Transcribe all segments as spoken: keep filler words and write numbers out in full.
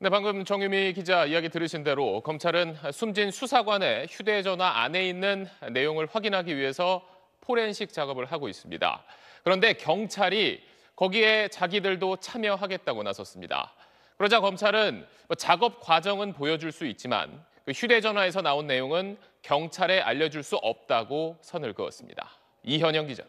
네, 방금 정유미 기자 이야기 들으신 대로 검찰은 숨진 수사관의 휴대전화 안에 있는 내용을 확인하기 위해서 포렌식 작업을 하고 있습니다. 그런데 경찰이 거기에 자기들도 참여하겠다고 나섰습니다. 그러자 검찰은 작업 과정은 보여줄 수 있지만 그 휴대전화에서 나온 내용은 경찰에 알려줄 수 없다고 선을 그었습니다. 이현영 기자입니다.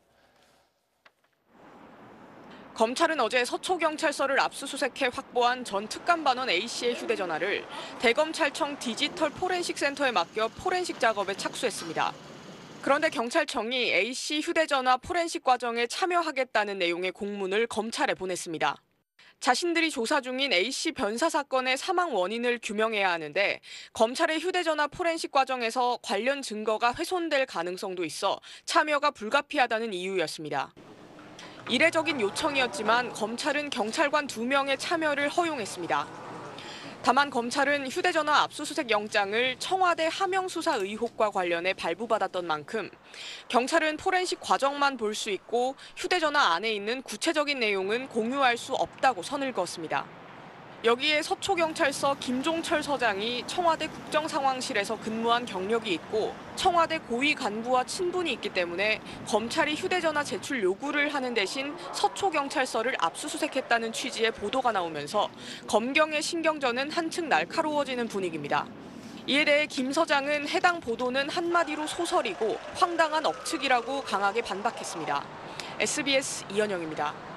검찰은 어제 서초경찰서를 압수수색해 확보한 전 특감반원 A씨의 휴대전화를 대검찰청 디지털 포렌식 센터에 맡겨 포렌식 작업에 착수했습니다. 그런데 경찰청이 A씨 휴대전화 포렌식 과정에 참여하겠다는 내용의 공문을 검찰에 보냈습니다. 자신들이 조사 중인 A씨 변사 사건의 사망 원인을 규명해야 하는데 검찰의 휴대전화 포렌식 과정에서 관련 증거가 훼손될 가능성도 있어 참여가 불가피하다는 이유였습니다. 이례적인 요청이었지만 검찰은 경찰관 두 명의 참여를 허용했습니다. 다만 검찰은 휴대전화 압수수색 영장을 청와대 하명수사 의혹과 관련해 발부받았던 만큼 경찰은 포렌식 과정만 볼 수 있고 휴대전화 안에 있는 구체적인 내용은 공유할 수 없다고 선을 그었습니다. 여기에 서초경찰서 김종철 서장이 청와대 국정상황실에서 근무한 경력이 있고 청와대 고위 간부와 친분이 있기 때문에 검찰이 휴대전화 제출 요구를 하는 대신 서초경찰서를 압수수색했다는 취지의 보도가 나오면서 검경의 신경전은 한층 날카로워지는 분위기입니다. 이에 대해 김 서장은 해당 보도는 한마디로 소설이고 황당한 억측이라고 강하게 반박했습니다. 에스비에스 이현영입니다.